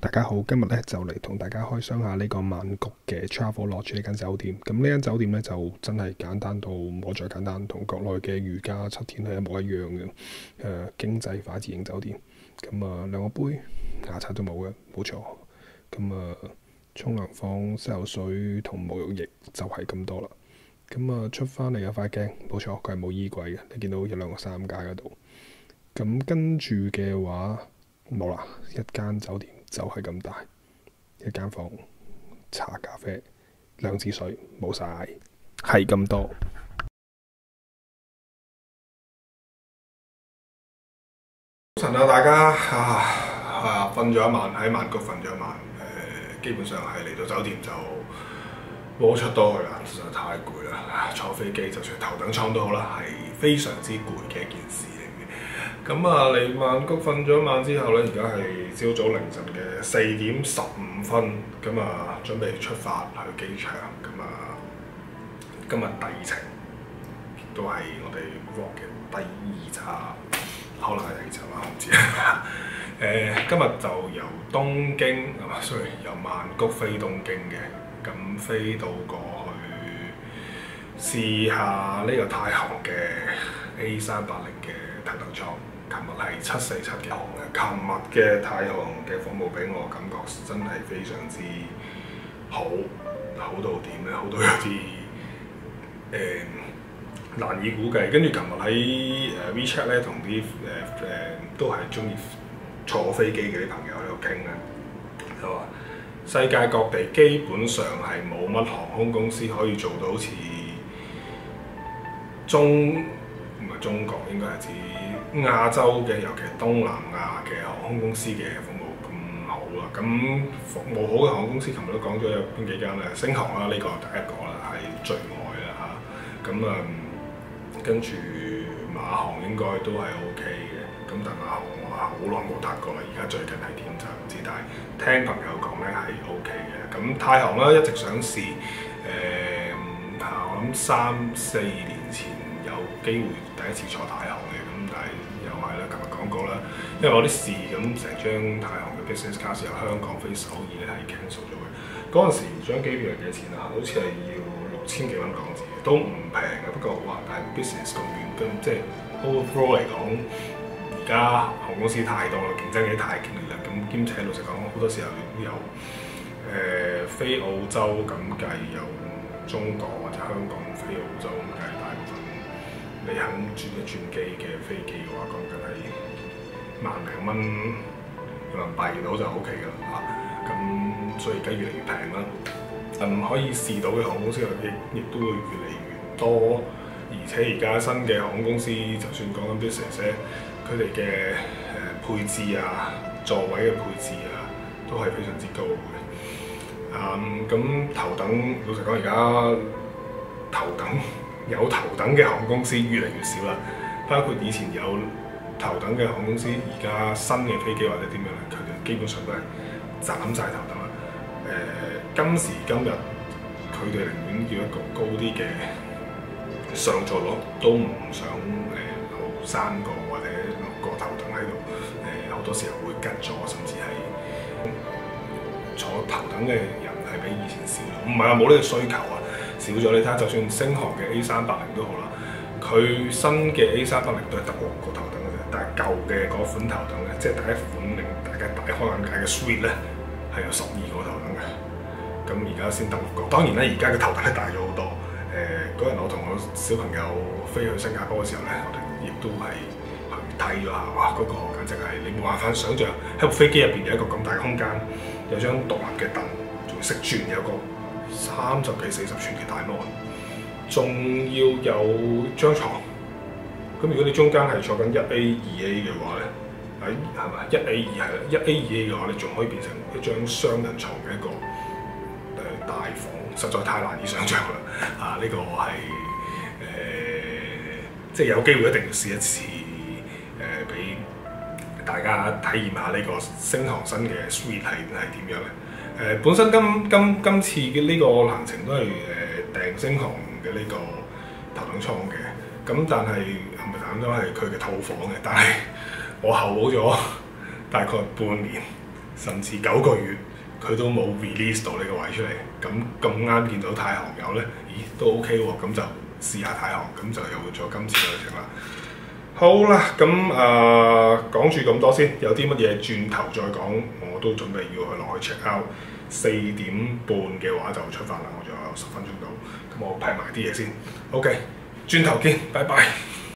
大家好，今日咧就嚟同大家開箱下呢個曼谷嘅 Travelodge 呢間酒店。咁呢間酒店咧就真係簡單到冇再簡單，同國內嘅如家七天係一模一樣嘅。經濟化自型酒店。咁兩個杯，牙刷都冇嘅，冇錯。咁沖涼房、洗頭水同沐浴液就係咁多啦。咁出翻嚟有塊鏡，冇錯，佢係冇衣櫃嘅。你見到有兩個衫架嗰度。咁跟住嘅話冇啦，一間酒店就係咁大，一間房，茶咖啡、兩支水，冇晒，係咁多。 早晨啊，大家瞓咗一晚喺曼谷瞓咗一晚，基本上係嚟到酒店就冇出到去啦，實在太攰啦。坐飛機就算頭等艙都好啦，係非常之攰嘅一件事嚟嘅。咁嚟曼谷瞓咗一晚之後咧，而家係朝早凌晨嘅4:15，咁準備出發去機場。今日第二程，亦都係我哋 vlog 嘅第二集。可能係第二集啦，我唔知。今日就由東京，sorry，由曼谷飛東京嘅，咁飛到過去試下呢個太行嘅 A380嘅頭等艙。琴日係747嘅航嘅，琴日嘅太行嘅服務俾我感覺真係非常之好，好到點咧？好到有啲難以估計。跟住琴日喺WeChat 咧，同啲都係中意坐飛機嘅啲朋友喺度傾咧，就話世界各地基本上係冇乜航空公司可以做到好似唔係中國，應該係指亞洲嘅，尤其係東南亞嘅航空公司嘅服務咁好啦。咁服務好嘅航空公司，琴日都講咗有邊幾間咧？星航啦，呢個第一個啦，係最愛啦嚇。跟住馬航應該都係 OK 嘅，咁但係馬航我好耐冇搭過啦，而家最近係點就唔知，但係聽朋友講咧係 OK 嘅。咁太行啦，一直想試，我諗3-4年前有機會第一次坐太行嘅，咁但係又係啦，琴日講過啦，因為我啲事咁成張太行嘅 business class 由香港飛首爾咧係 cancel 咗嘅。嗰陣時張機票係幾多錢啊？好似係要6000幾蚊港紙，都唔平嘅。不過哇，但係 business 咁遠，咁即係 overall 嚟講，而家航空公司太多啦，競爭嘅太激烈啦。咁兼且老實講，好多時候都有飛澳洲咁計，由中國或者香港飛澳洲咁計，大部分你肯轉一轉機嘅飛機嘅話，講緊係萬零蚊人民幣到就 OK 㗎啦嚇。咁所以而家越嚟越平啦。可以試到嘅航空公司亦都會越嚟越多，而且而家新嘅航空公司，就算講緊 business 咧，佢哋嘅配置啊、座位嘅配置啊，都係非常之高嘅。咁頭等，老實講，而家有頭等嘅航空公司越嚟越少啦，包括以前有頭等嘅航空公司，而家新嘅飛機或者點樣咧，佢哋基本上都係斬晒頭等啦。今時今日，佢哋寧願要一個高啲嘅上座率，都唔想有3個或者6個頭等喺度。好多時候會吉咗，甚至係坐頭等嘅人係比以前少咗。唔係話冇呢個需求啊，少咗。你睇下，就算星航嘅 A380都好啦，佢新嘅 A380都係得6個頭等嘅啫。但係舊嘅嗰款頭等咧，即係第一款令大家大開眼界嘅 Suite 咧，係有12個頭等嘅。咁而家先得6個，當然啦，而家嘅頭等係大咗好多。嗰日我同我小朋友飛去新加坡嘅時候咧，我哋亦都係去睇咗下，哇！嗰個簡直係你冇辦法想像，喺部飛機入邊有一個咁大嘅空間，有張獨立嘅凳，仲要識轉，有個30幾40寸嘅大 mon， 仲要有張床。咁如果你中間係坐緊1A 2A 嘅話咧，係咪1A 2係啦？1A 2A 嘅話，你仲可以變成一張雙人床嘅一個大房，實在太難以想像啦！呢個係即係有機會一定要試一次，俾大家體驗下呢個星航新嘅 Suite 係點樣咧？本身今次嘅呢個行程都係訂星航嘅呢個頭等艙嘅，咁但係係咪頭等艙係佢嘅套房嘅？但係我候補咗大概半年， 甚至9個月，佢都冇 release 到呢個位出嚟。咁啱見到太行有咧，咦都 OK 喎，咁就試下太行，咁就有咗今次嘅旅程啦。好啦，咁講住咁多先，有啲乜嘢轉頭再講，我都準備要去落去 check out。4點半嘅話就出發啦，我仲有10分鐘到，咁我批埋啲嘢先。OK，轉頭見，拜拜。